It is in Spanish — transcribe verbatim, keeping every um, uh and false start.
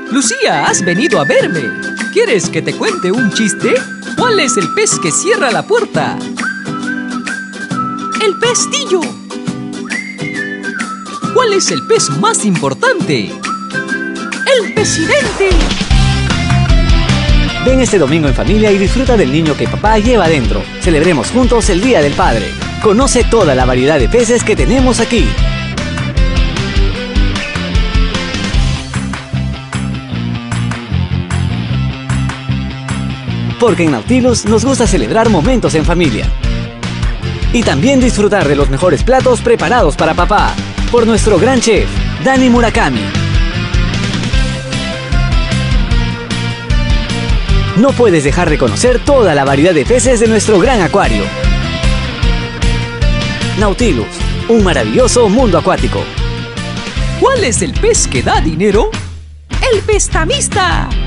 Lucía, has venido a verme. ¿Quieres que te cuente un chiste? ¿Cuál es el pez que cierra la puerta? ¡El pestillo! ¿Cuál es el pez más importante? ¡El presidente! Ven este domingo en familia y disfruta del niño que papá lleva adentro. Celebremos juntos el Día del Padre. Conoce toda la variedad de peces que tenemos aquí. Porque en Nautilus nos gusta celebrar momentos en familia. Y también disfrutar de los mejores platos preparados para papá. Por nuestro gran chef, Dani Murakami. No puedes dejar de conocer toda la variedad de peces de nuestro gran acuario. Nautilus, un maravilloso mundo acuático. ¿Cuál es el pez que da dinero? ¡El prestamista!